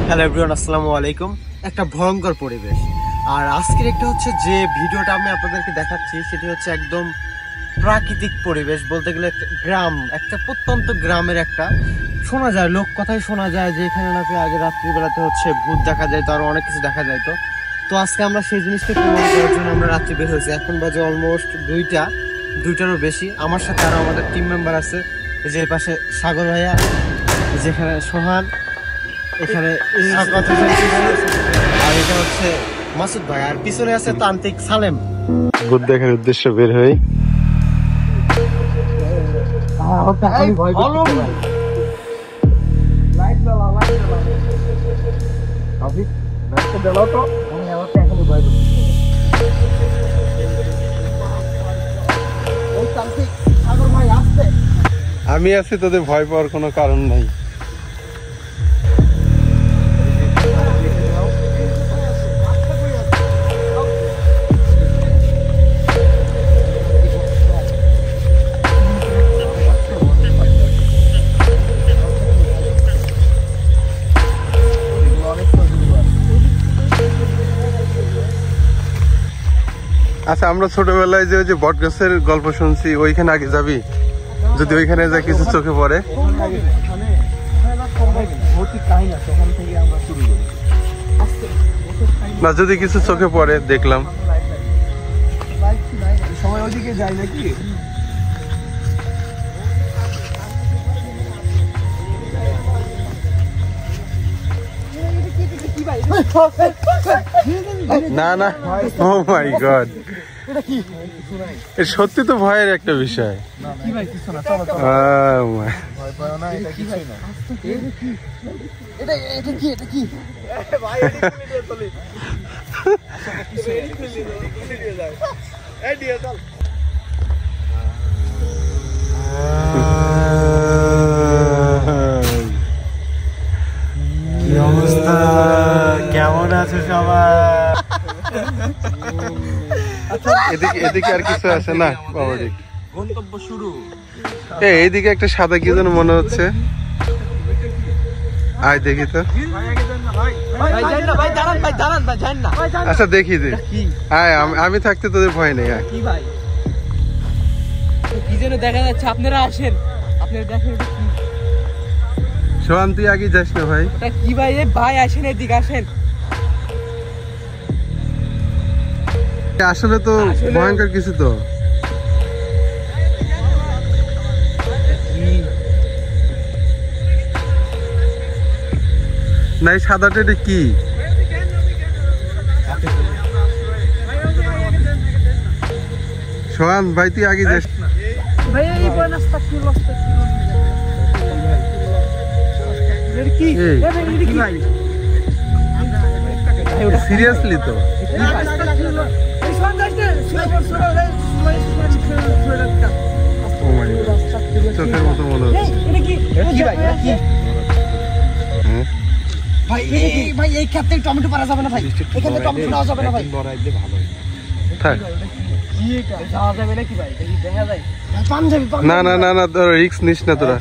Hello everyone, আসসালামু আলাইকুম। একটা ভয়ঙ্কর পরিবেশ। আর আজকের একটা হচ্ছে যে ভিডিওটা আমি আপনাদেরকে দেখাচ্ছি সেটি হচ্ছে একদম প্রাকৃতিক পরিবেশ, বলতে গেলে গ্রাম, একটা প্রত্যন্ত গ্রামের একটা শোনা যায়, লোক কথাই শোনা যায় যে এখানে নাকি আগে রাত্রিবেলাতে হচ্ছে ভূত দেখা যায়, তো আরো অনেক কিছু দেখা যায়। তো আজকে আমরা সেই জিনিসটা প্রমাণ করার জন্য আমরা রাত্রি বের হয়েছি। এখন বাজে অলমোস্ট দুইটারও বেশি। আমার সাথে আরো আমাদের টিম মেম্বার আছে, যে পাশে সাগর ভাইয়া, যেখানে সোহান, এখানে আর এটা হচ্ছে মাসুদ ভাই, আর পিছনে আছে তান্ত্রিক সালেম। ভূত দেখার উদ্দেশ্যে বের হই। আমি আছি, তোদের ভয় পাওয়ার কোনো কারণ নাই। আচ্ছা, আমরা ছোটবেলায় যে বট গাছের গল্প শুনছি, ওইখানে আগে যাবি? যদি ওইখানে যা কিছু চোখে পড়ে, না যদি কিছু চোখে পড়ে, দেখলাম সবাই ওদিকে যায় নাকি? না না, ও মাই গড, সত্যি তো ভয়ের একটা বিষয়। কি অবস্থা, কেমন আছো সবাই? এদিকে আর কিছু আছে না বাবা? গন্তব্য শুরু। এইদিকে একটা সাদা কি যেন মনে হচ্ছে, আয় দেখি তো। আচ্ছা দেখি দে, আয়, আমি থাকতে তোদের ভয় নেই। কি ভাই, কি যেন দেখা যাচ্ছে, আপনারা আসেন, আপনারা দেখেন। সোহান, তুই আগে যাস না ভাই। কি ভাই, এই ভাই আসেন, এদিকে আসেন। আসলে তো ভয়ঙ্কর কিছু তো। না, এই সাদাটা এটা কি? সোহান ভাই, তুই আগে যাস। সিরিয়াসলি তো? চোখের মতো মনে হচ্ছে। ভাই এই ক্ষেত্রে টমেটো পারা যাবে না ভাই, এখানে টমেটো নেওয়া যাবে না ভাই। থাক, যাওয়া যাবে নাকি ভাই? দেখা যায় না না না না, তোর রিস্ক নিস না তোরা।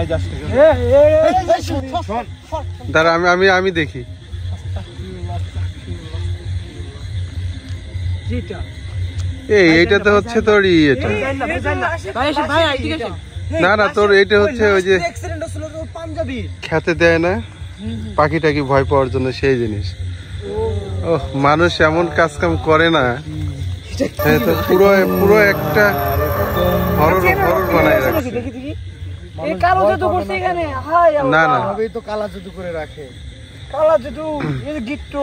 দাঁড়া, আমি দেখি। এইটা তো হচ্ছে তোর এটা। না না, তোর এটা হচ্ছে ওই যে খেতে দেয় না পাখি টাকি ভয় পাওয়ার জন্য, সেই জিনিস। ও, মানুষ এমন কাজ কাম করে না, তো পুরো একটা হরর বানায় রাখছে। না না, তো কালা জাদু করে রাখে। কালা জাদু, এই গিট্টো।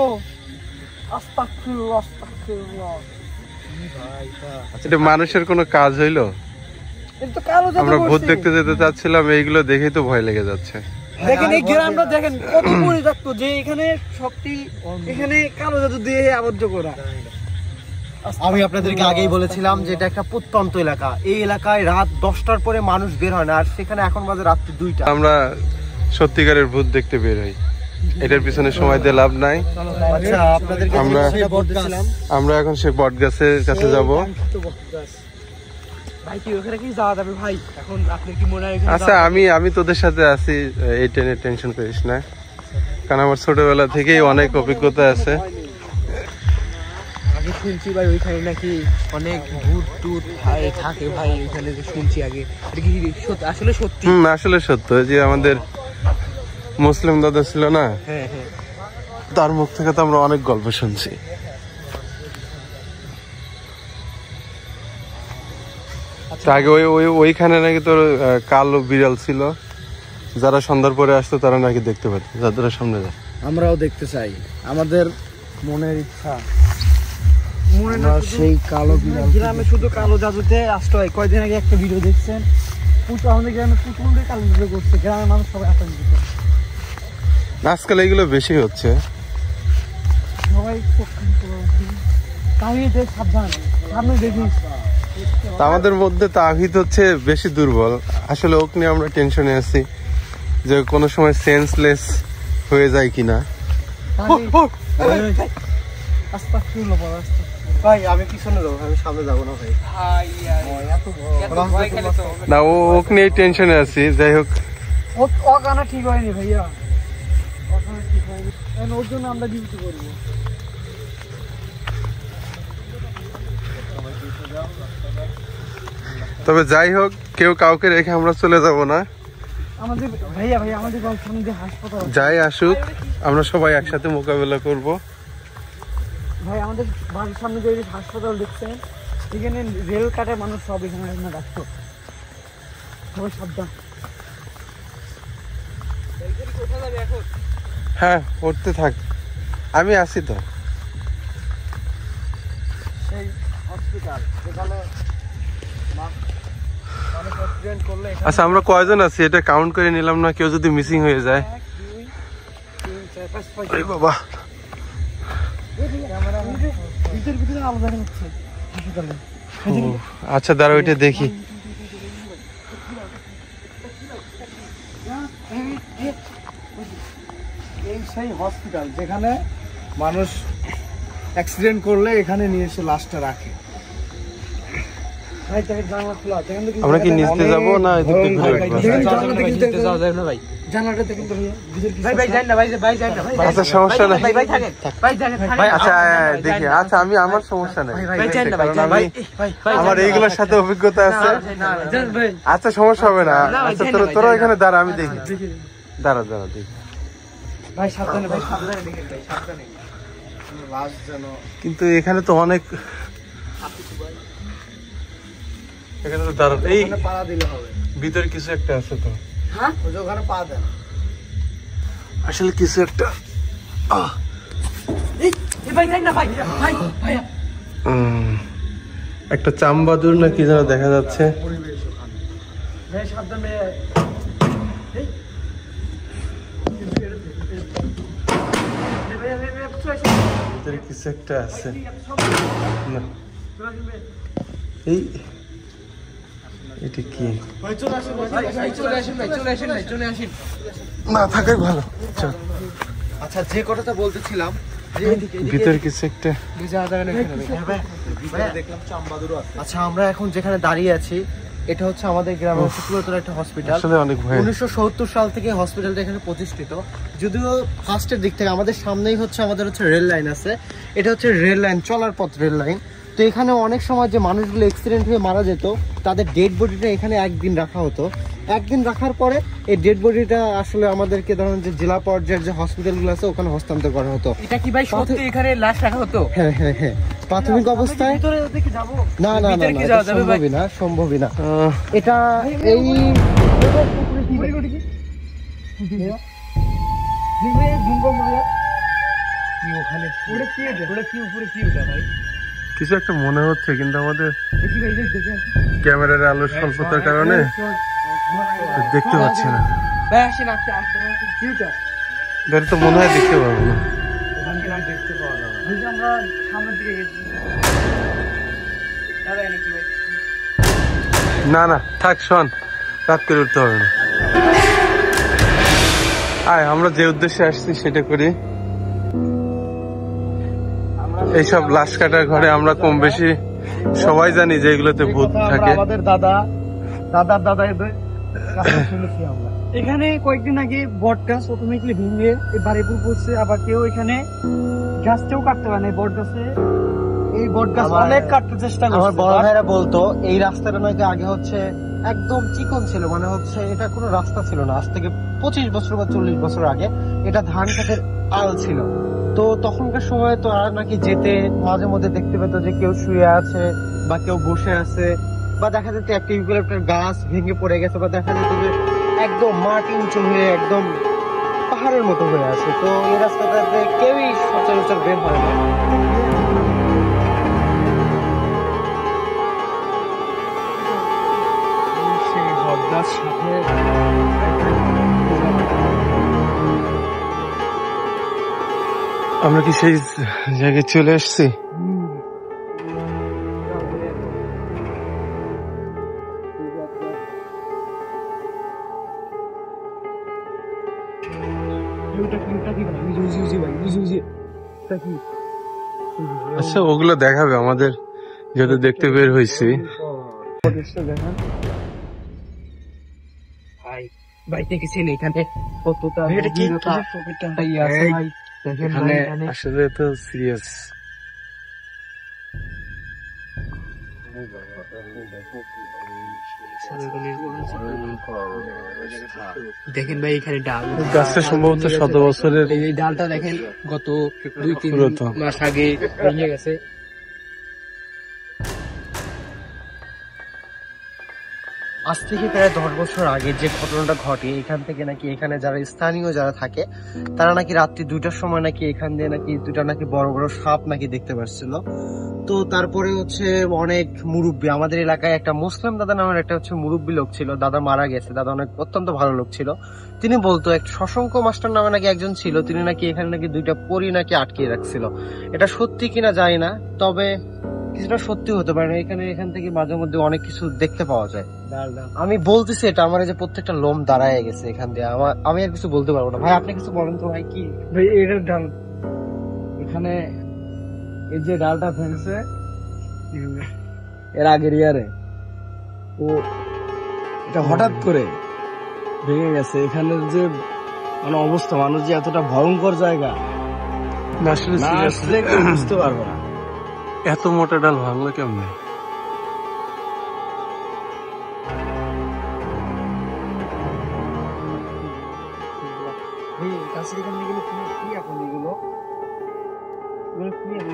এটা মানুষের কোনো কাজ হইলো? আমরা ভূত দেখতে যেতে চাচ্ছিলাম, এইগুলো দেখেই তো ভয় লেগে যাচ্ছে। দেখেন এই গ্রামটা, দেখেন কত পরিত্যক্ত, যে এখানে সবটি এখানে কালো জাদু দিয়ে আবদ্ধ করা। আমি আপনাদেরকে আগেই বলেছিলাম যে এটা একটা প্রত্যন্ত এলাকা। এই এলাকায় রাত 10টার পরে মানুষ বের হয় না, আর সেখানে এখন বাজে রাত্রি 2টা। আমরা সত্যিকারের ভূত দেখতে বের হই, এটার পিছনে সময় দিয়ে লাভ নাই। আচ্ছা, আপনাদেরকে আমরা এখন সেই বট গাছের কাছে যাব। ভাই কি ওখানে কি যাওয়া যাবে ভাই? এখন আপনি কি মনে হয়? আচ্ছা, আমি তোদের সাথে আছি, এই টেনশন করিস না। কারণ আমার ছোটবেলা থেকেই অনেক অভিজ্ঞতা আছে। আগে শুনছি ভাই ওইখানে নাকি অনেক ভূত টুত ভাই থাকে ভাই, ওইখানে যে শুনছি আগে, এটা কি আসলে সত্যি? আসলে সত্য, যে আমাদের মুসলিম দাদা ছিল না, হ্যাঁ হ্যাঁ, তার মুখ থেকে তো আমরা অনেক গল্প শুনছি। আগে ওইখানে নাকি তোর কালো বিড়াল ছিল, যারা সন্ধ্যার পরে আসতো তারা নাকি দেখতে পেত, যারা সামনে যায়। আমরাও দেখতে চাই, আমাদের মনের ইচ্ছা। মনে না সেই কালো বিড়াল গ্রামে শুধু কালো জাদুতে আসতে হয়। কয়দিন আগে একটা ভিডিও দেখছেন, আমাদের গ্রামে পুতুল কালো জাদু করছে, গ্রামের মানুষ সবাই আতঙ্কিত। আজকাল এগুলো বেশি হচ্ছে, সবাই তাহিদ সাবধান, সামনে দেখিস। আমাদের মধ্যে তাহিদ হচ্ছে বেশি দুর্বল। আসলে ওকে নিয়ে আমরা টেনশনে আছি যে কোনো সময় সেন্সলেস হয়ে যায় কিনা। ভাই আমি পিছনে যাবো, আমি সামনে যাবো না ভাই। না, ওকে নিয়ে টেনশনে আছি। যাই হোক, অকানা ঠিক হয়নি ভাইয়া, অকানা ঠিক হয়নি, ওর জন্য আমরা ডিউটি করবো। তবে যাই হোক, কেউ কাউকে রেখে আমরা চলে যাব না। আমাদের ভাইয়া আমাদের সামনে যে হাসপাতাল, যাই আসুক আমরা সবাই একসাথে মোকাবেলা করব। ভাই আমাদের বাড়ির সামনে যে হাসপাতাল দেখছেন, এখানে রেল কাটে মানুষ সব এখানে রাখতো, সবাই সাবধান। হ্যাঁ, উঠতে থাক, আমি আছি তো। সেই হসপিটাল যেখানে মানুষ অ্যাক্সিডেন্ট করলে আচ্ছা, আমরা কয়জন আছি এটা কাউন্ট করে নিলাম না, কেউ যদি মিসিং হয়ে যায়। 1 2 3 4 5 আরে বাবা, ভিতরে আলো দেখা যাচ্ছে হাসপাতালে। আচ্ছা দাঁড়া, ওইটা দেখি। এই সেই হসপিটাল যেখানে মানুষ অ্যাক্সিডেন্ট করলে এখানে নিয়ে এসে লাশটা রাখে। ভাই তাকে জানলা খোলা, দেখেন তো আমরা কি নিচে যাব না এদিকে ঘুরে আসবো? জানলাটা দেখেন তো ভাইয়া, ভাই যাই না, ভাই যাই না, আচ্ছা, সমস্যা নাই। ভাই থাকেন, ভাই থাকেন, আচ্ছা দেখি, আচ্ছা আমি, আমার সমস্যা নাই, ভাই যাই না, কারণ আমি আমার এইগুলোর সাথে অভিজ্ঞতা আছে। আচ্ছা সমস্যা হবে না। আচ্ছা তোরা এখানে দাঁড়া, আমি দেখি। দাঁড়া দেখি। ভাই সাবধানে, ভাই সাবধানে দেখেন, ভাই সাবধানে। লাশ যেন কিন্তু এখানে তো অনেক, এখানে তো দাঁড়া, এই পাড়া দিলে হবে। ভিতরে কিছু একটা আছে তো। ওই যে ওখানে পা দেন। আসলে কিছু একটা ভাই যাই না, ভাই ভাই ভাই একটা চামবাদুর না কি যেন দেখা যাচ্ছে। ভাই সাবধানে। ভিতরে কিছু একটা আছে না, এই এটা কি না থাকাই ভালো। আচ্ছা, যে কথাটা বলতেছিলাম, ভিতরে কিছু একটা, আচ্ছা আমরা এখন যেখানে দাঁড়িয়ে আছি এটা হচ্ছে আমাদের গ্রামের পুরাতন একটা হসপিটাল। আসলে অনেক ভয়। 1970 সাল থেকে হসপিটালটা এখানে প্রতিষ্ঠিত। যদিও ফার্স্টের দিক থেকে আমাদের সামনেই হচ্ছে আমাদের রেল লাইন আছে, এটা হচ্ছে রেল লাইন, চলার পথ রেল লাইন। তো এখানে অনেক সময় যে মানুষগুলো অ্যাক্সিডেন্ট হয়ে মারা যেত, তাদের ডেড বডিটা এখানে একদিন রাখা হতো। একদিন রাখার পরে এই ডেড বডিটা আসলে আমাদেরকে ধরুন যে জেলা পর্যায়ের যে হসপিটালগুলো আছে ওখানে হস্তান্তর করা হতো। এটা কি ভাই সত্যি এখানে লাশ রাখা হতো? হ্যাঁ হ্যাঁ হ্যাঁ, প্রাথমিক অবস্থায় ভিতরে দেখে যাবো। না না না, ভিতরে কি এটা যাওয়া যাবে ভাই? সম্ভবই না। এটা এই কিছু একটা মনে হচ্ছে, কিন্তু আমাদের ক্যামেরার আলোর স্বল্পতার কারণে দেখতে পাচ্ছি না। ভাই আসেন, আপনি এটা তো মনে হয় দেখতে পারবো না। আমরা সামনের দিকে গেছি। না না থাক, শোন, রাত করে উঠতে হবে না। আয়, আমরা যে উদ্দেশ্যে আসছি সেটা করি। এইসব লাশ কাটার ঘরে আমরা কম বেশি সবাই জানি যে এগুলোতে ভূত থাকে। আমাদের দাদার দাদা শুনেছি আমরা। এখানে কয়েকদিন আগে বট গাছ অটোমেটিকলি ভেঙে বাড়িপুর পড়ছে, আবার কেউ এখানে গাছটাও কাটতে পারে না। বট গাছে এই বট গাছ অনেক কাটতে চেষ্টা করছে। আমার বড় ভাইরা বলতো এই রাস্তাটা নাকি আগে হচ্ছে একদম চিকন ছিল, মানে হচ্ছে এটা কোনো রাস্তা ছিল না। আজ থেকে 25 বছর বা 40 বছর আগে এটা ধান খেতের আল ছিল। তো তখনকার সময় তো আর নাকি যেতে মাঝে মধ্যে দেখতে পেতো যে কেউ শুয়ে আছে বা কেউ বসে আছে, বা দেখা যেত একটা ইউক্যালিপটাস গাছ ভেঙে পড়ে গেছে, বা দেখা যেত যে একদম মাটি উঁচু হয়ে একদম পাহাড়ের মতো হয়ে আছে। তো এই রাস্তাটাতে কেউই সচরাচর বের হয় না। সেই বট গাছ সাথে আমরা কি সেই জায়গায় চলে এসেছি? আচ্ছা, ওগুলো দেখাবে আমাদের যেহেতু দেখতে বের হয়েছি। ভাই দেখেছেন এখানে কতটা এখানে আসলে তো সিরিয়াস। দেখেন ভাই এখানে ডাল গাছটা সম্ভবত 100 বছরের। এই ডালটা দেখেন গত 2-3 পুরাতন। মাস আগে ভেঙে গেছে। আজ থেকে প্রায় 10 বছর আগে যে ঘটনাটা ঘটে, এখান থেকে নাকি এখানে যারা স্থানীয় যারা থাকে তারা নাকি রাত্রি 2টার সময় নাকি এখান দিয়ে নাকি 2টা নাকি বড় বড় সাপ নাকি দেখতে পাচ্ছিল। তো তারপরে হচ্ছে অনেক মুরব্বী, আমাদের এলাকায় একটা মুসলিম দাদা নামের একটা হচ্ছে মুরব্বী লোক ছিল, দাদা মারা গেছে, দাদা অনেক অত্যন্ত ভালো লোক ছিল। তিনি বলতো এক শশাঙ্ক মাস্টার নামে নাকি একজন ছিল, তিনি নাকি এখানে নাকি 2টা পরী নাকি আটকে রাখছিল। এটা সত্যি কিনা জানি না, তবে কিছুটা সত্যি হতে পারে না। এখান থেকে মাঝে মধ্যে অনেক কিছু দেখতে পাওয়া যায়। আমি বলতেছি এটা আমার এই যে প্রত্যেকটা লোম দাঁড়ায় গেছে এখান দিয়ে। আমি আর কিছু বলতে পারবো না। ভাই আপনি কিছু বলেন তো ভাই। কি ভাই এটার ডাল এখানে এই যে ডালটা ভেঙেছে এর আগের ইয়ারে, ও এটা হঠাৎ করে ভেঙে গেছে। এখানের যে মানে অবস্থা, মানুষ যে এতটা ভয়ঙ্কর জায়গা না আসলে না আসলে কেউ বুঝতে পারবে না। এত মোটা ডাল ভাঙলো কেমনে? গাছের এখান থেকে কি এখন এগুলো কি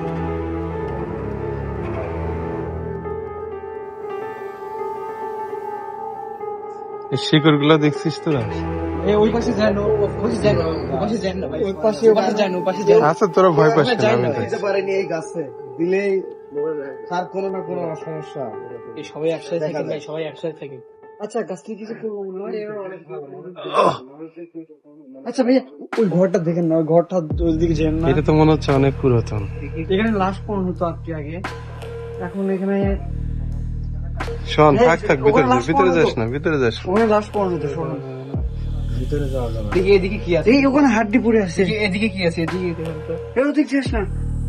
শিকড় গুলো দেখছিস তোরা? ওই পাশে যায় না, ওই পাশে যায় না, ওই পাশে যায় না, ওই পাশে যায় না, ওই পাশে যায় না। আচ্ছা, তোরা ভয় পাস কেন? আমি দিতে পারেনি এই গাছে দিলেই তার কোনো না কোনো সমস্যা। এই সবাই একসাথে থাকেন ভাই, সবাই একসাথে থাকেন। আচ্ছা গাছ থেকে কিছু করবো না। আচ্ছা ভাইয়া ওই ঘরটা দেখেন না, ওই ঘরটা ওইদিকে যেন না। এটা তো মনে হচ্ছে অনেক পুরাতন। এখানে লাশ পড়ানো হতো আজকে আগে, এখন এখানে শোন, থাক ভিতরে যাস না, ভিতরে যাস না। ওখানে লাশ পড়ানো হতো। শোনো ভিতরে যাওয়া যাবে না। এদিকে কি আছে? এই ওখানে হাড্ডি পড়ে আছে। এদিকে কি আছে? এদিকে দেখেন তো। এও দেখছিস না?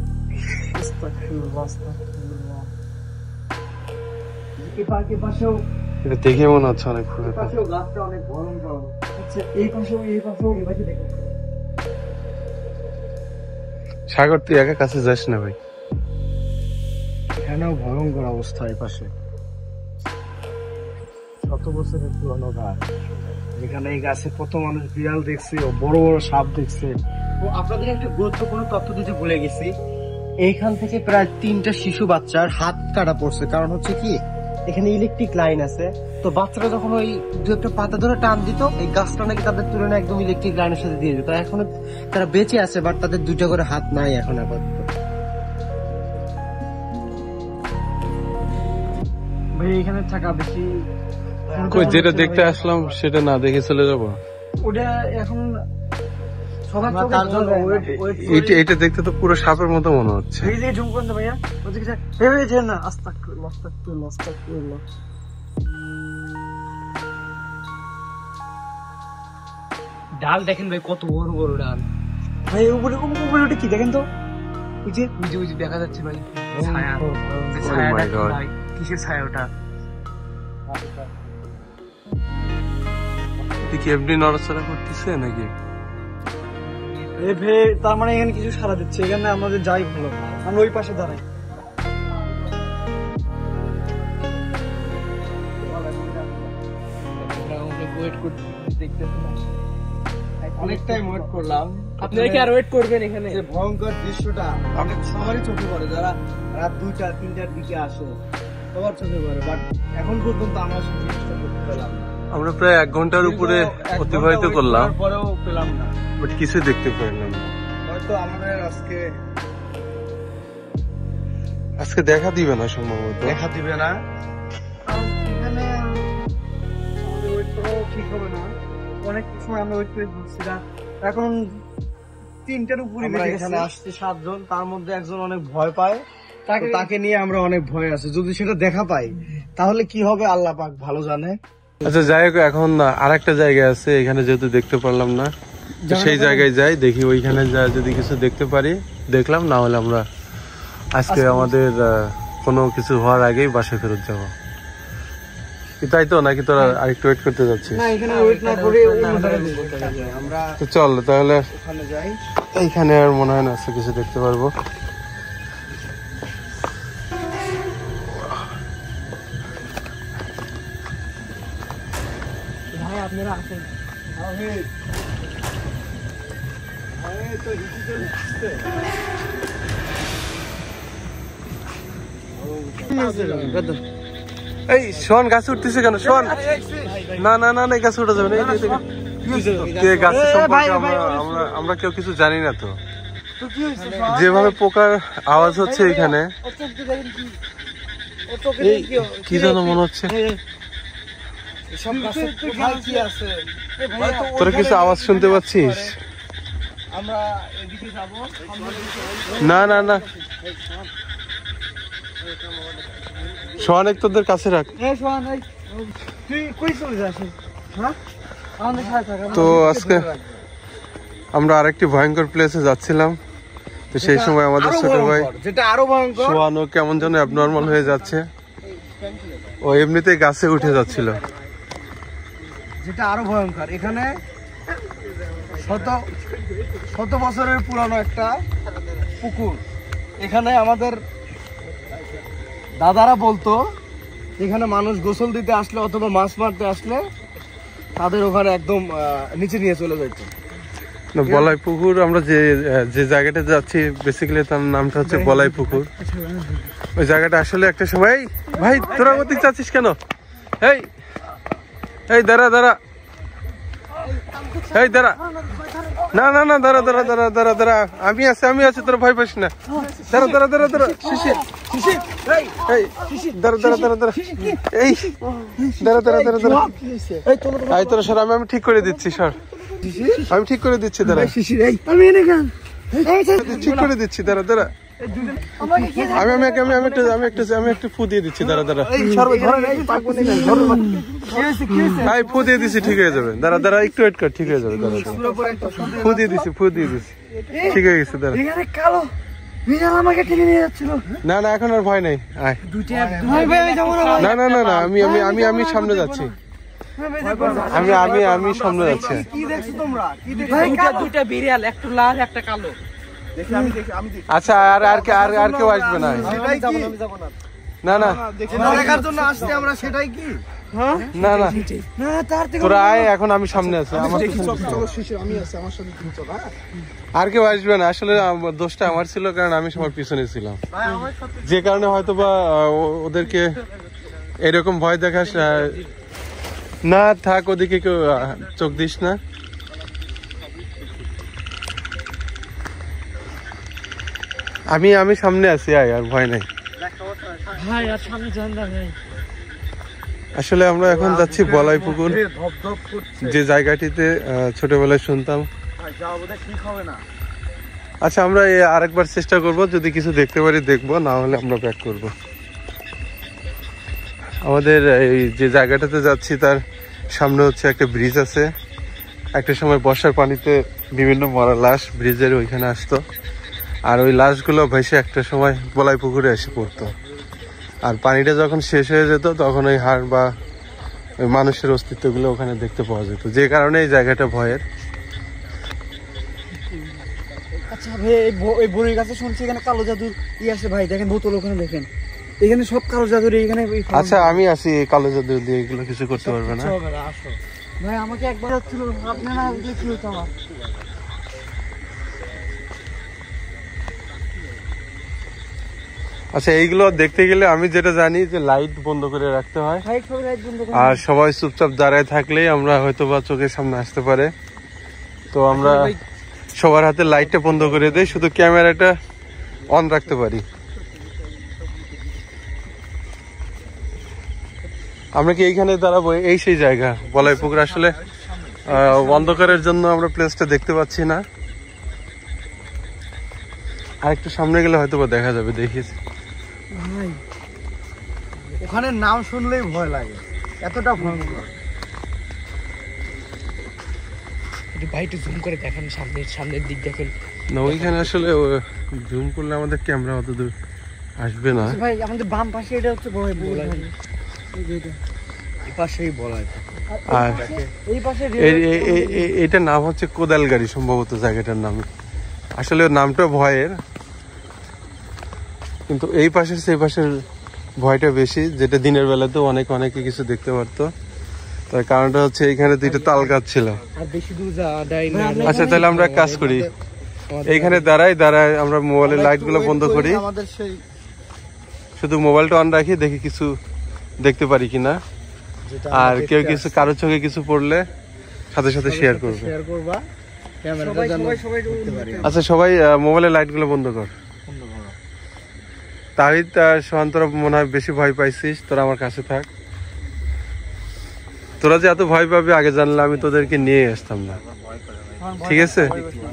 এই পাশেও এটা দেখে মনে হচ্ছে অনেক পুরাতন। পাশেও গাছটা অনেক ভয়ঙ্কর। আচ্ছা এই পাশেও এই পাশে দেখো। সাগর, তুই একা কাছে যাস না ভাই। এখানেও ভয়ঙ্কর অবস্থা। এই পাশে 100 বছরের পুরনো গাছ, যেখানে এই গাছে কত মানুষ বিড়াল দেখছে ও বড় বড় সাপ দেখছে। তো আপনাদের একটা গুরুত্বপূর্ণ তথ্য দিতে ভুলে গেছি, এইখান থেকে প্রায় 3টা শিশু বাচ্চার হাত কাটা পড়ছে। কারণ হচ্ছে কি এখানে ইলেকট্রিক লাইন আছে, তো বাচ্চারা যখন ওই 2-একটা পাতা ধরে টান দিত, এই গাছটা নাকি তাদের তুলনায় একদম ইলেকট্রিক লাইনের সাথে দিয়ে দিত। এখনো তারা বেঁচে আছে, বাট তাদের 2টা করে হাত নাই এখন আপাতত। ভাই এখানে থাকা বেশি কই, যেটা দেখতে আসলাম সেটা না দেখে চলে যাবো? ওটা এখন সবার আমরা তার জন্য এটা দেখতে তো পুরো সাপের মতো মনে হচ্ছে। এই যে জুম করুন তো ভাইয়া, ওদিকে যা ভেবে না। আস্তাগফিরুল্লাহ। ডাল দেখেন ভাই, কত বড় বড় ডাল ভাই। উপরে ওটা কি দেখেন তো, ওই যে দেখা যাচ্ছে ভাই Oh ছায়া। my ছায়াটা কি God. ভাই? কিসের ছায়া ওটা? কি এমনি নড়াচড়া করতেছে নাকি? তার মানে এখানে কিছু সারা দিচ্ছে, এখানে আমাদের যাই ভালো, আমরা ওই পাশে দাঁড়াই। অনেক টাইম ওয়েট করলাম। আপনারা কি আর ওয়েট করবেন এখানে? যে ভয়ঙ্কর দৃশ্যটা অনেক সবারই চোখে পড়ে, যারা রাত 2টা 3টার দিকে আসে সবার চোখে পড়ে, বাট এখন পর্যন্ত আমরা সেই জিনিসটা করতে পেলাম না। আমরা প্রায় 1 ঘন্টার উপরে অতিবাহিত করলাম, পরেও পেলাম না, বাট কিছু দেখতে পাইলাম না। হয়তো আমাদের আজকে দেখা দিবে না সম্ভবত। দেখা দিবে না। এখানে আমাদের ওয়েট করাও ঠিক হবে না, অনেক সময় আমরা ওয়েট করে ঘুরছিলাম। এখন 3টার উপরে আমরা এখানে আসছি 7 জন, তার মধ্যে একজন অনেক ভয় পায়, তাকে নিয়ে আমরা অনেক ভয় আছি। যদি সেটা দেখা পাই তাহলে কি হবে আল্লাহ পাক ভালো জানে। আচ্ছা যাই হোক, এখন আরেকটা জায়গা আছে এখানে যেহেতু দেখতে পারলাম না, তো সেই জায়গায় যাই, দেখি ওইখানে যা যদি কিছু দেখতে পারি দেখলাম, না হলে আমরা আজকে আমাদের কোনো কিছু হওয়ার আগেই বাসায় ফেরত যাবো। তাই তো নাকি তোরা আরেকটু ওয়েট করতে যাচ্ছিস? না, এখানে ওয়েট না করে আমরা তো চল তাহলে ওখানে যাই। এইখানে আর মনে হয় না আজকে কিছু দেখতে পারবো। ভাই আপনারা আসেন। এই শোন, গাছে উঠতেছে কেন? শোন, না না না না, গাছে উঠা যাবে না। এই গাছের সম্পর্কে আমরা কেউ কিছু জানি না তো। যেভাবে পোকার আওয়াজ হচ্ছে এখানে, কি যেন মনে হচ্ছে। তোরা কিছু আওয়াজ শুনতে পাচ্ছিস? আমরা এদিকে যাব। না না না, সোহান তোদের কাছে রাখ। তুই কই চলে যাস? হ্যাঁ, আমাদের সাথে থাক। তো আজকে আমরা আরেকটি ভয়ঙ্কর প্লেসে যাচ্ছিলাম, তো সেই সময় আমাদের ছোট ভাই যেটা আরো ভয়ঙ্কর, সোহান ও কেমন যেন অ্যাবনর্মাল হয়ে যাচ্ছে, ও এমনিতেই গাছে উঠে যাচ্ছিল। যেটা আরো ভয়ঙ্কর, এখানে শত বছরের পুরানো একটা পুকুর। এখানে আমাদের দাদারা বলতো এখানে মানুষ গোসল দিতে আসলে অথবা মাছ মারতে আসলে তাদের ওখানে একদম নিচে নিয়ে চলে যেত। বলাই পুকুর, আমরা যে জায়গাটা যাচ্ছি বেসিক্যালি তার নামটা হচ্ছে বলাই পুকুর। ওই জায়গাটা আসলে একটা সময়, ভাই তোরা ওদিক যাচ্ছিস কেন? এই এই দাঁড়া দাঁড়া, এই দাঁড়া, না না না, দাঁড়া দাঁড়া দাঁড়া দাঁড়া দাঁড়া, আমি আছি, তোরা ভয় পাস না। দাঁড়া দাঁড়া দাঁড়া দাঁড়া, শিশির, এই দাঁড়া দাঁড়া দাঁড়া দাঁড়া, এই দাঁড়া দাঁড়া দাঁড়া দাঁড়া, এই তোরা সর, আমি ঠিক করে দিচ্ছি, সর, আমি ঠিক করে দিচ্ছি, দাঁড়া, ঠিক করে দিচ্ছি, দাঁড়া দাঁড়া, আমি একটু ফু দিয়ে দিচ্ছি, দাঁড়া দাঁড়া, ফু দিয়ে দিচ্ছি, ঠিক হয়ে যাবে, দাঁড়া দাঁড়া, একটু ওয়েট কর, ঠিক হয়ে যাবে, দাঁড়া ফু দিয়ে দিচ্ছি, ঠিক হয়ে গেছে, দাঁড়া। না না, এখন আর ভয় নেই, আয়, না না না না, আমি সামনে যাচ্ছি, আমি সামনে যাচ্ছি। দুইটা বিড়াল, একটা লাল একটা কালো। আচ্ছা, আর কেউ আসবে না? না না, দেখার জন্য আসছে আমরা, সেটাই কি? না না, তোরা আয়, এখন আমি সামনে আছি, আর কেউ আসবে না। আসলে দোষটা আমার ছিল, কারণ আমি সবার পিছনে ছিলাম, যে কারণে হয়তো বা ওদেরকে এরকম ভয় দেখাস না। থাক, ওদিকে কেউ চোখ দিস না। আমি সামনে আছি, আয়, আর ভয় নাই। আসলে আমরা এখন যাচ্ছি বলাই পুকুর, যে জায়গাটিতে ছোটবেলায় শুনতাম। আচ্ছা, আমরা আরেকবার চেষ্টা করব, যদি কিছু দেখতে পারি দেখবো, না হলে আমরা ব্যাক করব। আমাদের এই যে জায়গাটাতে যাচ্ছি তার সামনে হচ্ছে একটা ব্রিজ আছে। একটা সময় বর্ষার পানিতে বিভিন্ন মরা লাশ ব্রিজের ওইখানে আসতো, আর ওই লাশগুলো ভেসে একটা সময় বলাই পুকুরে এসে পড়তো। আর পানিটা যখন শেষ হয়ে যেত তখন ওই হাড় বা ওই মানুষের অস্তিত্বগুলো ওখানে দেখতে পাওয়া যেত, যে কারণে এই জায়গাটা ভয়ের। আচ্ছা ভাই, এই বনের কাছে শুনছি এখানে কালো জাদুর আছে ভাই, দেখেন বোতল ওখানে, দেখেন এখানে সব কালো জাদুর এখানে। আচ্ছা আমি আছি, এই কালো জাদু দিয়ে এগুলো কিছু করতে পারবে না। আসো ভাই, আমাকে একবার ছিল আপনি না কি হতো আমার। আচ্ছা এইগুলো দেখতে গেলে আমি যেটা জানি যে লাইট বন্ধ করে রাখতে হয়, আর সবাই চুপচাপ দাঁড়ায় থাকলেই আমরা হয়তো বা চোখের সামনে আসতে পারে। তো আমরা সবার হাতে লাইটটা বন্ধ করে দেই, শুধু ক্যামেরাটা অন রাখতে পারি। আমরা কি এইখানে দাঁড়াবো? এই সেই জায়গা বলাই পুকুর। আসলে অন্ধকারের জন্য আমরা প্লেসটা দেখতে পাচ্ছি না, আর একটু সামনে গেলে হয়তো বা দেখা যাবে। দেখিয়েছি ওখানে নাম শুনলেই ভয় লাগে, এতটা ভয়ঙ্কর। ভাই একটু জুম করে দেখেন, সামনের দিক দেখেন না। ওইখানে আসলে জুম করলে আমাদের ক্যামেরা অত দূর আসবে না। ভাই আমাদের বাম পাশে এটা হচ্ছে বলাই, এই পাশেই বলাই, আর এই পাশে এটার নাম হচ্ছে কোদালগাড়ি সম্ভবত জায়গাটার নাম। আসলে নামটা ভয়ের, কিন্তু এই পাশের সেই পাশের ভয়টা বেশি, যেটা দিনের বেলাতেও অনেকে কিছু দেখতে পারতো। তার কারণটা হচ্ছে এইখানে দুইটা তাল গাছ ছিল। আচ্ছা তাহলে আমরা কাজ করি, এইখানে দাঁড়াই আমরা মোবাইলের লাইট গুলো বন্ধ করি, শুধু মোবাইলটা অন রাখি, দেখি কিছু দেখতে পারি কিনা। আর কেউ কিছু কারোর চোখে কিছু পড়লে সাথে সাথে শেয়ার করবে। আচ্ছা সবাই মোবাইলের লাইট গুলো বন্ধ কর। তাহিদ সোহান্তরা মনে হয় বেশি ভয় পাইছিস, তোরা আমার কাছে থাক। তোরা যে এত ভয় পাবি আগে জানলে আমি তোদেরকে নিয়ে আসতাম না, ঠিক আছে?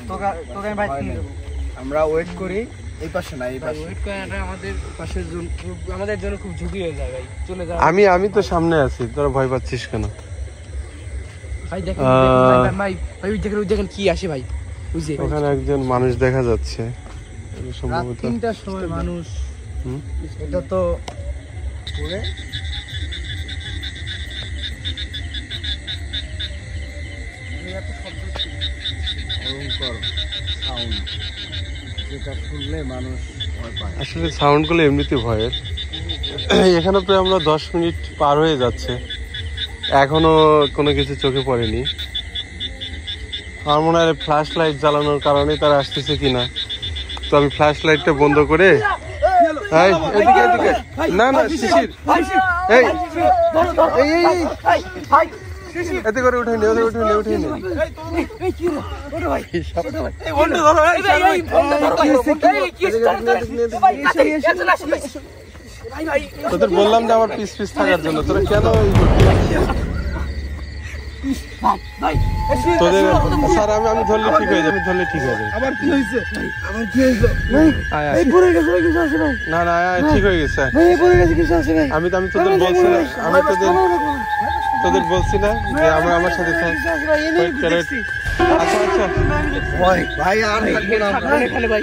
আমরা ওয়েট করি, এই পাশে না, এই পাশে ওয়েট করে আমাদের পাশের আমাদের জন্য খুব ঝুঁকি হয়ে যায় ভাই, চলে যাও। আমি তো সামনে আছি, তোরা ভয় পাচ্ছিস কেন? ভাই দেখেন ভাই, ওই দেখেন কি আসে ভাই, বুঝে ওখানে একজন মানুষ দেখা যাচ্ছে সম্ভবত। 3টার সময় মানুষ, এটা তো পরে যেটা শুনলে মানুষ ভয় পায়। আসলে সাউন্ড গুলো এমনিতে ভয়ের। এখানে প্রায় আমরা 10 মিনিট পার হয়ে যাচ্ছে, এখনো কোনো কিছু চোখে পড়েনি। আমার মনে হয় ফ্ল্যাশ লাইট জ্বালানোর কারণে তারা আসতেছে কিনা। তো আমি ফ্ল্যাশ লাইটটা বন্ধ করে না শিশির এতে করে উঠে নে। তোদের বললাম যে আমার পিস থাকার জন্য, তোরা কেন তোদের স্যার আমি ধরলে ঠিক হয়ে যাবে, আবার কি হয়েছে? না ঠিক হয়ে গেছে। আমি তোদের বলছি না যে আমার সাথে থাক। আচ্ছা ভাই আর এখানে ভাই,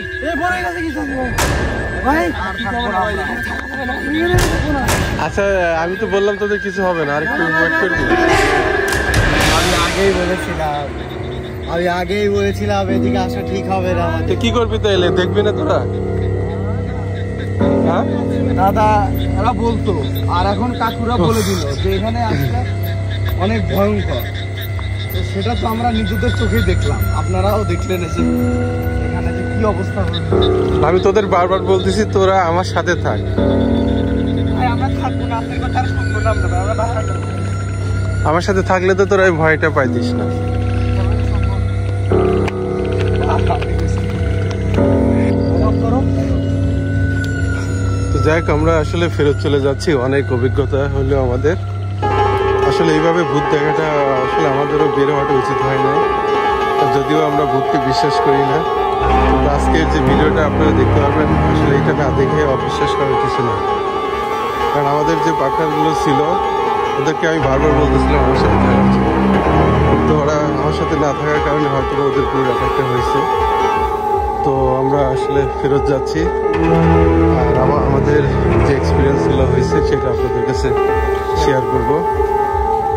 আচ্ছা আমি তো বললাম তোদের কিছু হবে না, আর একটু ওয়েট করবি। আমি আগেই বলেছিলাম এদিকে আসা ঠিক হবে না। কি করবি তাইলে? দেখবি না তোরা? দাদা ওরা বলতো, আর এখন কাকুরা বলে দিল যে এখানে আসলে অনেক ভয়ঙ্কর। তো সেটা তো আমরা নিজেদের চোখেই দেখলাম, আপনারাও দেখলেন এখানে যে কি অবস্থা হলো। আমি তোদের বারবার বলতেছি তোরা আমার সাথে থাক। আমরা থাকবো না, আপনার কথা আর শুনবো না, আমরা বাসায় যাবো। আমার সাথে থাকলে তো তোরা এই ভয়টা পাইতিস না। তো যাই হোক, আমরা আসলে ফেরত চলে যাচ্ছি। অনেক অভিজ্ঞতা হলো আমাদের। আসলে এইভাবে ভূত দেখাটা আসলে আমাদেরও বের হওয়াটা উচিত হয় না, যদিও আমরা ভূতকে বিশ্বাস করি না। আজকের যে ভিডিওটা আপনারা দেখতে পারবেন, আসলে এটা না দেখে অবিশ্বাস করার কিছু না। কারণ আমাদের যে পার্টনারগুলো ছিল ওদেরকে আমি বারবার বলতেছিলাম আমার সাথে থাকার জন্য, তো ওরা আমার সাথে না থাকার কারণে হয়তো ওদের পুরো অ্যাটাকটা হয়েছে। তো আমরা আসলে ফেরত যাচ্ছি, আর আমাদের যে এক্সপিরিয়েন্সগুলো হয়েছে সেটা আপনাদের কাছে শেয়ার করব।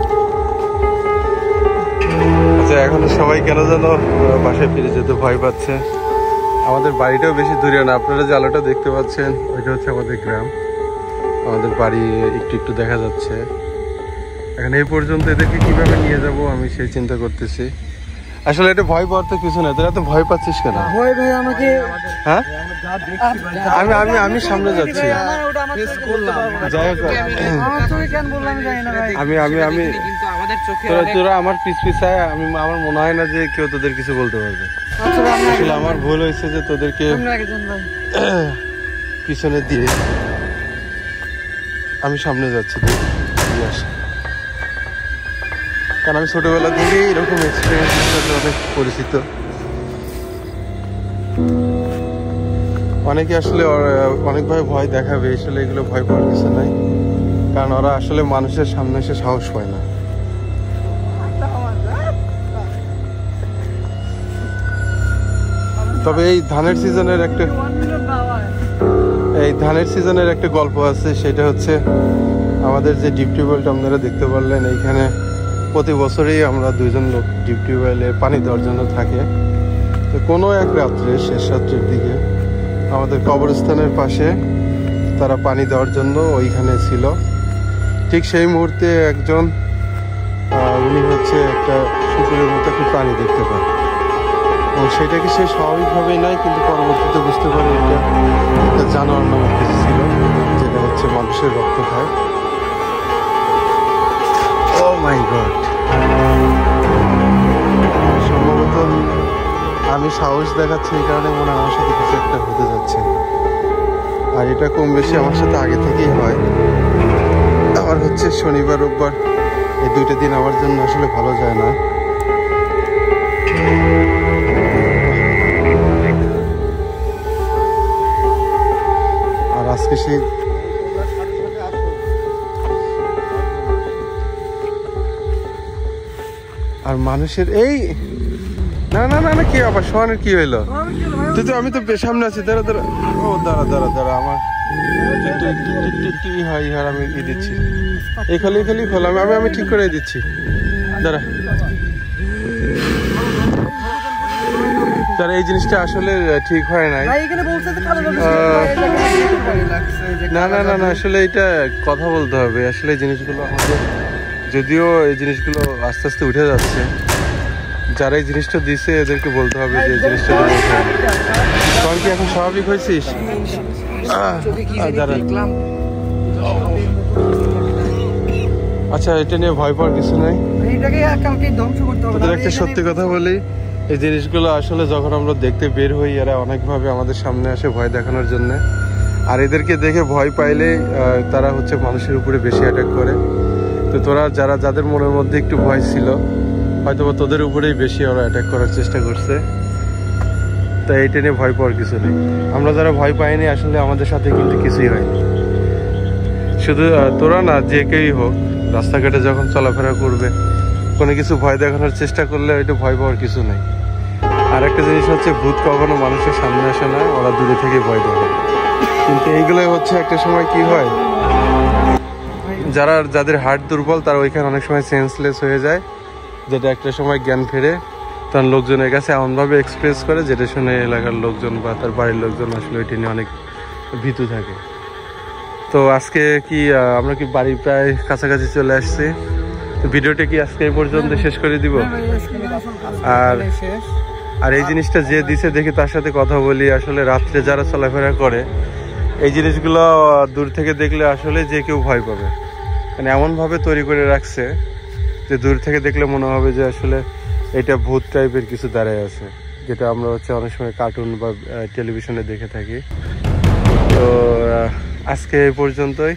যে এখন সবাই কেন যেন বাসায় ফিরে যেতে ভয় পাচ্ছে। আমাদের বাড়িটাও বেশি দূরে না, আপনারা যে আলোটা দেখতে পাচ্ছেন ওইটা হচ্ছে আমাদের গ্রাম। আমাদের বাড়ি একটু একটু দেখা যাচ্ছে। এখন এই পর্যন্ত এদেরকে কিভাবে নিয়ে যাব আমি সেই চিন্তা করতেছি। আসলে এটা ভয় পাওয়ার তো কিছু না, তোরা তো ভয় পাচ্ছিস কেন? ভয় ভাই আমাকে, হ্যাঁ আমি আমি আমি সামনে যাচ্ছি। যাই হোক আমি আমি আমি তোরা আমার পিছায়, আমি আমার মনে হয় না যে কেউ তোদের কিছু বলতে পারবে। আসলে আমার ভুল হয়েছে যে তোদেরকে পিছনে দিয়ে আমি সামনে যাচ্ছি। কারণ আমি ছোটবেলা থেকেই এরকম এক্সপিরিয়েন্সের সাথে অনেক পরিচিত। অনেকে আসলে অনেকভাবে ভয় দেখাবে, আসলে এগুলো ভয় পাওয়ার কিছু নাই, কারণ ওরা আসলে মানুষের সামনে এসে সাহস পায় না। তবে এই ধানের সিজনের একটা গল্প আছে, সেটা হচ্ছে আমাদের যে ডিপ টিউবওয়েলটা আপনারা দেখতে পারলেন, এইখানে প্রতি বছরই আমরা দুইজন লোক ডিপ টিউবওয়েলে পানি দেওয়ার জন্য থাকে। তো কোনো এক রাত্রে, শেষ রাত্রের দিকে আমাদের কবরস্থানের পাশে তারা পানি দেওয়ার জন্য ওইখানে ছিল। ঠিক সেই মুহূর্তে একজন উনি হচ্ছে একটা শুকুরের মতো একটু প্রাণী দেখতে পান, এবং সেটাকে সে স্বাভাবিকভাবেই নাই, কিন্তু পরবর্তীতে বুঝতে পারে এটা একটা জানোয়ার নামক কিছু ছিল, যেটা হচ্ছে মানুষের রক্ত খায়। Oh my God! সম্ভবত আমি সাহস দেখাচ্ছি এই কারণে মনে হয় আমার সাথে কিছু একটা হতে যাচ্ছে। আর এটা কম বেশি আমার সাথে আগে থেকেই হয়। আমার হচ্ছে শনিবার রোববার এই দুইটা দিন আমার জন্য আসলে ভালো যায় না। আর আজকে সেই আর মানুষের এই না না না না কি আবার সোহানের কি হইলো? তুই তো আমি তো সামনে আছি, দাঁড়া দাঁড়া, ও দাঁড়া দাঁড়া দাঁড়া, আমার কি হয় আর আমি কি দিচ্ছি, এই খালি খালি খোল, আমি আমি ঠিক করে দিচ্ছি, দাঁড়া দাঁড়া। এই জিনিসটা আসলে ঠিক হয় নাই। না না না না, আসলে এটা কথা বলতে হবে। আসলে এই জিনিসগুলো আমাদের, যদিও এই জিনিসগুলো আস্তে আস্তে উঠে যাচ্ছে, যারা এই জিনিসটা দিছে এদেরকে বলতে হবে যে এই জিনিসটা তখন কি এখন স্বাভাবিক হয়েছিস? আচ্ছা, এটা নিয়ে ভয় পাওয়ার কিছু নাই। তোদের একটা সত্যি কথা বলি, এই জিনিসগুলো আসলে যখন আমরা দেখতে বের হই, এরা অনেকভাবে আমাদের সামনে আসে ভয় দেখানোর জন্য। আর এদেরকে দেখে ভয় পাইলে তারা হচ্ছে মানুষের উপরে বেশি অ্যাটাক করে। তো তোরা যাদের মনের মধ্যে একটু ভয় ছিল, হয়তো তোদের উপরেই বেশি ওরা অ্যাটাক করার চেষ্টা করছে। তাই এইটা নিয়ে ভয় পাওয়ার কিছু নেই। আমরা যারা ভয় পাইনি, আসলে আমাদের সাথে কিন্তু কিছুই হয়নি। শুধু তোরা না, যে কেউই হোক, রাস্তাঘাটে যখন চলাফেরা করবে, কোনো কিছু ভয় দেখানোর চেষ্টা করলে ওইটা ভয় পাওয়ার কিছু নেই। আর একটা জিনিস হচ্ছে, ভূত কখনো মানুষের সামনে আসে না, ওরা দূরে থেকে ভয় দেখায়। কিন্তু এইগুলোই হচ্ছে একটা সময় কি হয়, যাদের হার্ট দুর্বল তারা ওইখানে অনেক সময় সেন্সলেস হয়ে যায়, যেটা একটা সময় জ্ঞান ফেরে তার লোকজনের কাছে এমনভাবে এক্সপ্রেস করে, যেটা শুনে এলাকার লোকজন বা তার বাড়ির লোকজন আসলে ওইটা নিয়ে অনেক ভীতু থাকে। তো আজকে কি আমরা কি বাড়ি প্রায় কাছাকাছি চলে আসছি। তো ভিডিওটা কি আজকে এই পর্যন্ত শেষ করে দিব। আর এই জিনিসটা যে দিছে দেখি তার সাথে কথা বলি। আসলে রাত্রে যারা চলাফেরা করে, এই জিনিসগুলো দূর থেকে দেখলে আসলে যে কেউ ভয় পাবে। মানে এমনভাবে তৈরি করে রাখছে যে দূর থেকে দেখলে মনে হবে যে আসলে এটা ভূত টাইপের কিছু দাঁড়ায় আছে, যেটা আমরা হচ্ছে অনেক সময় কার্টুন বা টেলিভিশনে দেখে থাকি। তো আজকে এই পর্যন্তই।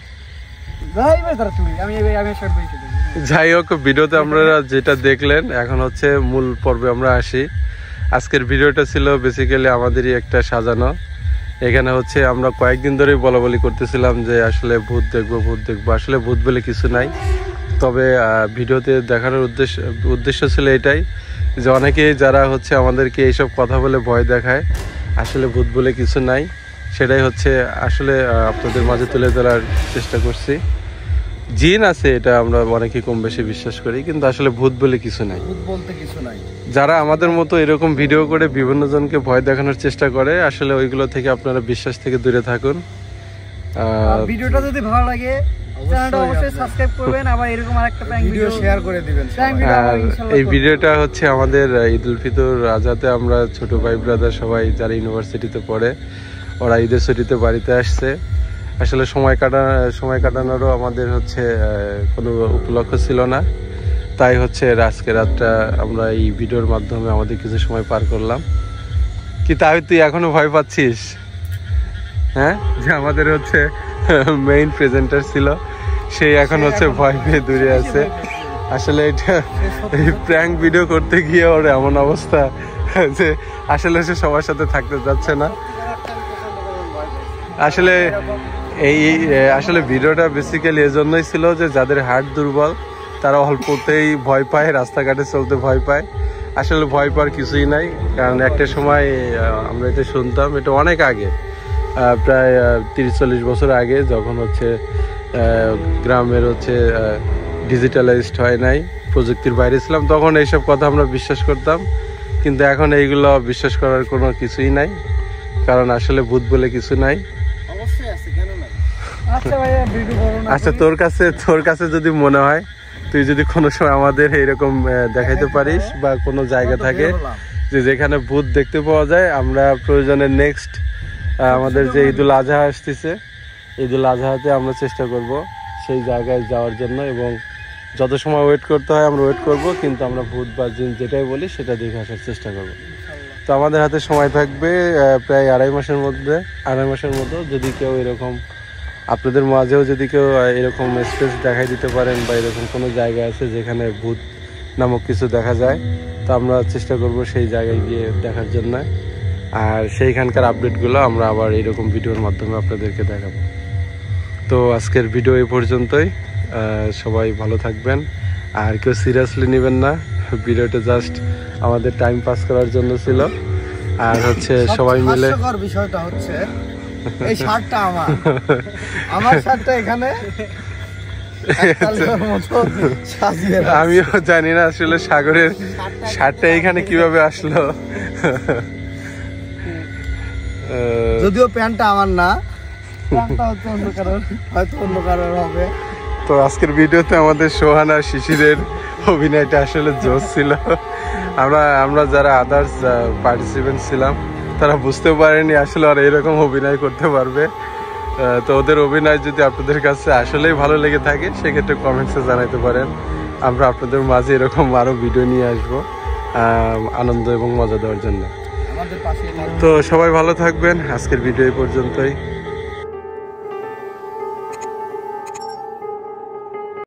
যাই হোক, ভিডিওতে আমরা যেটা দেখলেন, এখন হচ্ছে মূল পর্বে আমরা আসি। আজকের ভিডিওটা ছিল বেসিক্যালি আমাদেরই একটা সাজানো। এখানে হচ্ছে আমরা কয়েকদিন ধরেই বলাবলি করতেছিলাম যে আসলে ভূত দেখবো। আসলে ভূত বলে কিছু নাই। তবে ভিডিওতে দেখানোর উদ্দেশ্য ছিল এটাই, যে অনেকেই যারা হচ্ছে আমাদেরকে এইসব কথা বলে ভয় দেখায়, আসলে ভূত বলে কিছু নাই, সেটাই হচ্ছে আসলে আপনাদের মাঝে তুলে ধরার চেষ্টা করছি। জিন আছে এটা আমরা অনেকে কম বেশি বিশ্বাস করি, কিন্তু আসলে ভূত বলে কিছু নাই। ভূত বলতে কিছু নাই। যারা আমাদের মতো এরকম ভিডিও করে বিভিন্ন জনকে ভয় দেখানোর চেষ্টা করে, আসলে ওইগুলো থেকে আপনারা বিশ্বাস থেকে দূরে থাকুন। ভিডিওটা যদি ভালো লাগে চ্যানেলটা অবশ্যই সাবস্ক্রাইব করবেন, আবার এরকম আরেকটা প্র্যাঙ্ক ভিডিও শেয়ার করে দিবেন। আর এই ভিডিওটা হচ্ছে আমাদের ঈদ উল ফিতর আজাতে আমরা ছোট ভাই ব্রাদার সবাই যারা ইউনিভার্সিটিতে পড়ে, ওরা ঈদের ছুটিতে বাড়িতে আসছে। আসলে সময় কাটানোরও আমাদের হচ্ছে কোনো উপলক্ষ ছিল না, তাই হচ্ছে আজকে রাতটা আমরা এই ভিডিওর মাধ্যমে আমাদের কিছু সময় পার করলাম। কি তাই তুই এখনো ভয় পাচ্ছিস? হ্যাঁ, যে আমাদের হচ্ছে মেইন প্রেজেন্টার ছিল, সেই এখন হচ্ছে ভয় পেয়ে দূরে আছে। আসলে এটা এই প্র্যাঙ্ক ভিডিও করতে গিয়ে ওর এমন অবস্থা যে আসলে সে সবার সাথে থাকতে যাচ্ছে না। আসলে ভিডিওটা বেসিক্যালি এজন্যই ছিল যে যাদের হার্ট দুর্বল তারা অল্পতেই ভয় পায়, রাস্তাঘাটে চলতে ভয় পায়। আসলে ভয় পাওয়ার কিছুই নাই, কারণ একটা সময় আমরা এটা শুনতাম, এটা অনেক আগে, প্রায় 30-40 বছর আগে, যখন হচ্ছে গ্রামের হচ্ছে ডিজিটালাইজড হয় নাই, প্রযুক্তির বাইরে ছিলাম, তখন এইসব কথা আমরা বিশ্বাস করতাম। কিন্তু এখন এইগুলো বিশ্বাস করার কোনো কিছুই নাই, কারণ আসলে ভূত বলে কিছু নাই। আচ্ছা, তোর কাছে যদি মনে হয়, তুই যদি কোনো সময় আমাদের এইরকম দেখাইতে পারিস বা কোনো জায়গা থাকে যে যেখানে ভূত দেখতে পাওয়া যায়, আমরা প্রয়োজনে নেক্সট আমাদের যে ঈদুল আজহা আসতেছে, ঈদুল আজহাতে আমরা চেষ্টা করব সেই জায়গায় যাওয়ার জন্য, এবং যত সময় ওয়েট করতে হয় আমরা ওয়েট করব, কিন্তু আমরা ভূত বা জিন যেটাই বলি সেটা দেখে আসার চেষ্টা করব। তো আমাদের হাতে সময় থাকবে প্রায় 2.5 মাসের মতো। যদি কেউ এরকম আপনাদের মাঝেও যদি কেউ এরকম স্পেস দেখাই দিতে পারেন, বা এরকম কোনো জায়গা আছে যেখানে ভূত নামক কিছু দেখা যায়, তো আমরা চেষ্টা করব সেই জায়গায় গিয়ে দেখার জন্য। আর সেইখানকার আপডেটগুলো আমরা আবার এরকম ভিডিওর মাধ্যমে আপনাদেরকে দেখাবো। তো আজকের ভিডিও এই পর্যন্তই। সবাই ভালো থাকবেন, আর কেউ সিরিয়াসলি নেবেন না, ভিডিওটা জাস্ট আমাদের টাইম পাস করার জন্য ছিল। আর হচ্ছে সবাই মিলে বিষয়টা হচ্ছে এই শার্টটা আমার শার্টটা এখানে আমিও জানি না আসলে সাগরের শার্টটা এখানে কিভাবে আসলো। যদিও প্যান্টটা আমার না, প্যান্টটা হচ্ছে অন্য কারোর, হয়তো অন্য কারোর হবে। তো আজকের ভিডিওতে আমাদের সোহান আর শিশিরের অভিনয়টা আসলে জোশ ছিল। আমরা যারা আদার্স পার্টিসিপেন্ট ছিলাম তারা বুঝতেও পারেনি আসলে আর এরকম অভিনয় করতে পারবে। তো ওদের অভিনয় যদি আপনাদের কাছে আসলেই ভালো লেগে থাকে, সেক্ষেত্রে কমেন্টসে জানাতে পারেন। আমরা আপনাদের মাঝে এরকম আরও ভিডিও নিয়ে আসবো আনন্দ এবং মজা দেওয়ার জন্য। তো সবাই ভালো থাকবেন, আজকের ভিডিও এই পর্যন্তই।